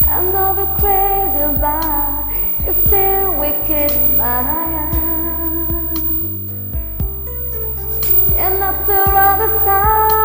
I know we're crazy about you, still wicked smile. And after all the stars